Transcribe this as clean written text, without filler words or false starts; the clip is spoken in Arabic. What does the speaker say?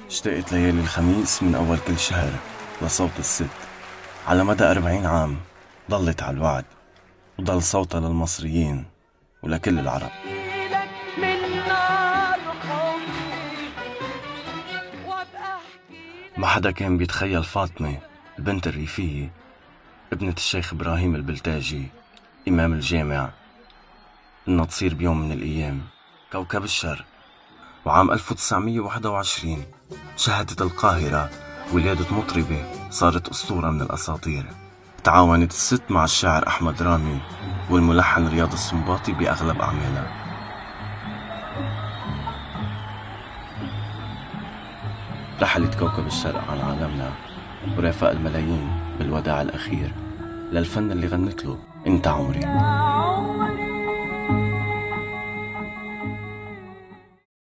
اشتقت ليالي الخميس من أول كل شهر لصوت الست. على مدى 40 عام ضلت على الوعد، وضل صوتها للمصريين ولكل العرب. ما حدا كان بيتخيل فاطمة البنت الريفية ابنة الشيخ إبراهيم البلتاجي إمام الجامع إنها تصير بيوم من الأيام كوكب الشرق. وعام 1921 شهدت القاهرة ولادة مطربة صارت أسطورة من الأساطير. تعاونت الست مع الشاعر أحمد رامي والملحن رياض السنباطي بأغلب أعمالها. رحلت كوكب الشرق عن عالمنا ورافق الملايين بالوداع الأخير للفن اللي غنت له انت عمري.